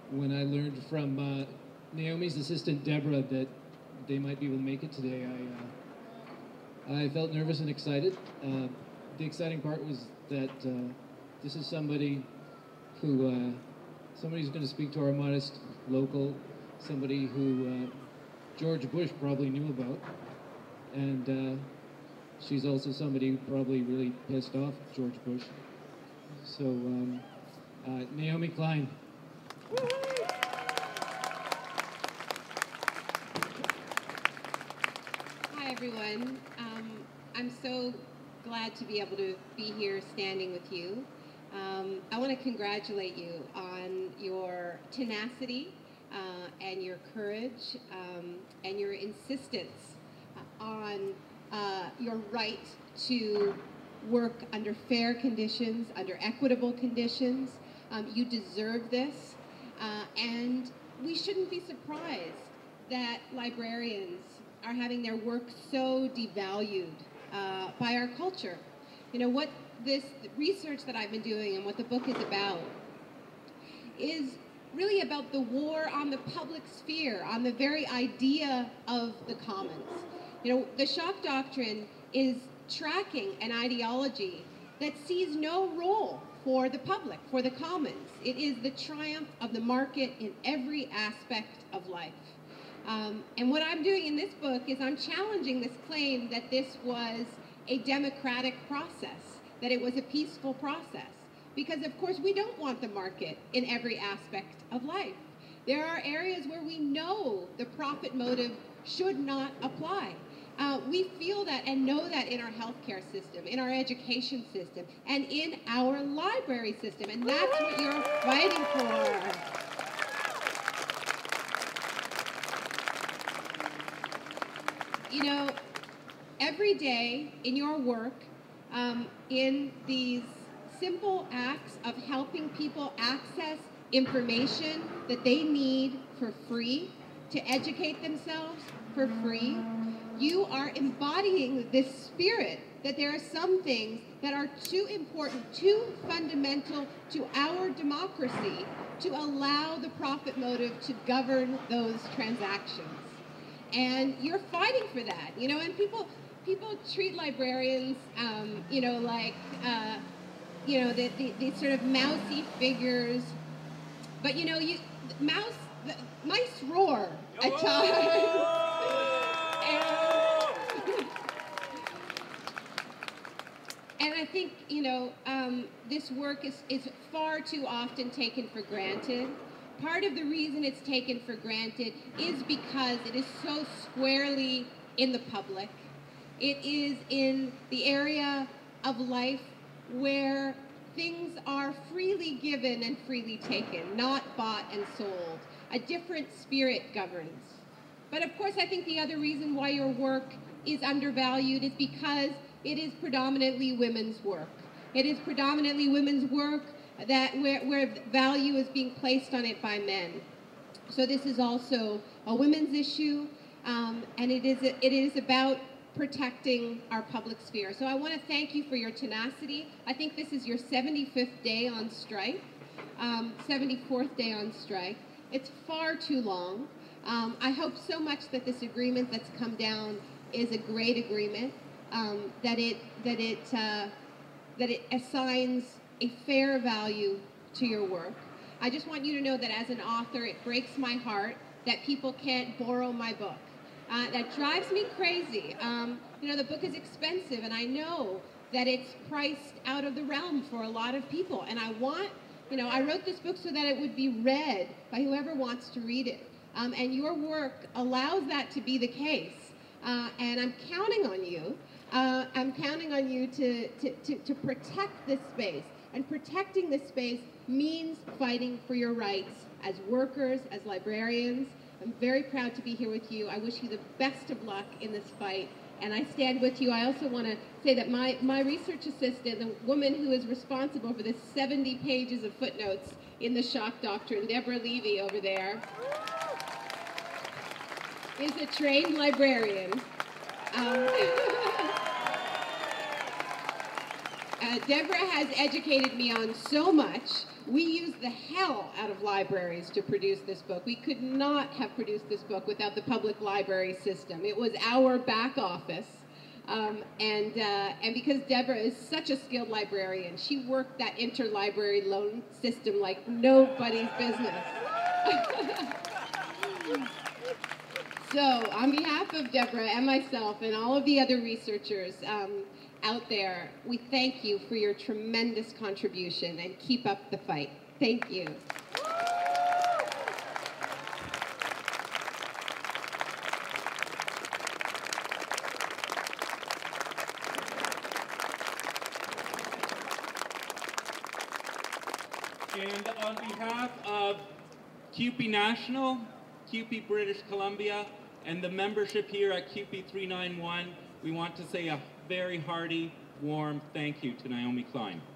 when I learned from Naomi's assistant Deborah that they might be able to make it today, I felt nervous and excited. The exciting part was that this is somebody who somebody who's going to speak to our modest local, somebody who George Bush probably knew about, and she's also somebody who probably really pissed off George Bush. So, Naomi Klein. Hi, everyone. I'm so glad to be able to be here standing with you. I want to congratulate you on your tenacity and your courage and your insistence on your right to work under fair conditions, under equitable conditions. You deserve this, and we shouldn't be surprised that librarians are having their work so devalued by our culture. You know, what this research that I've been doing and what the book is about is really about the war on the public sphere, on the very idea of the commons. You know, the shock doctrine is tracking an ideology that sees no role for the public, for the commons. It is the triumph of the market in every aspect of life. And what I'm doing in this book is I'm challenging this claim that this was a democratic process, that it was a peaceful process. Because, of course, we don't want the market in every aspect of life. There are areas where we know the profit motive should not apply. We feel that and know that in our healthcare system, in our education system, and in our library system. And that's what you're fighting for. You know, every day in your work, in these simple acts of helping people access information that they need for free, to educate themselves for free, you are embodying this spirit that there are some things that are too important, too fundamental to our democracy to allow the profit motive to govern those transactions. And you're fighting for that, you know, and people treat librarians, you know, like, you know, these sort of mousy figures. But, you know, mice roar at times. And I think, you know, this work is far too often taken for granted. Part of the reason it's taken for granted is because it is so squarely in the public. It is in the area of life where things are freely given and freely taken, not bought and sold. A different spirit governs. But of course, I think the other reason why your work is undervalued is because it is predominantly women's work. It is predominantly women's work where value is being placed on it by men. So this is also a women's issue, and it is about protecting our public sphere. So I want to thank you for your tenacity. I think this is your 75th day on strike, 74th day on strike. It's far too long. I hope so much that this agreement that's come down is a great agreement, that it assigns a fair value to your work. I just want you to know that as an author, it breaks my heart that people can't borrow my book. That drives me crazy. You know, the book is expensive, and I know that it's priced out of the realm for a lot of people. And I want, you know, I wrote this book so that it would be read by whoever wants to read it. And your work allows that to be the case. And I'm counting on you. I'm counting on you to protect this space. And protecting this space means fighting for your rights as workers, as librarians. I'm very proud to be here with you. I wish you the best of luck in this fight, and I stand with you. I also want to say that my research assistant, the woman who is responsible for the 70 pages of footnotes in the shock doctrine, Deborah Levy over there, is a trained librarian. Deborah has educated me on so much. We used the hell out of libraries to produce this book. We could not have produced this book without the public library system. It was our back office. And because Deborah is such a skilled librarian, she worked that interlibrary loan system like nobody's business. So on behalf of Deborah and myself and all of the other researchers out there, we thank you for your tremendous contribution and keep up the fight. Thank you. And on behalf of CUPE National, CUPE British Columbia, and the membership here at CUPE 391, we want to say a very hearty, warm thank you to Naomi Klein.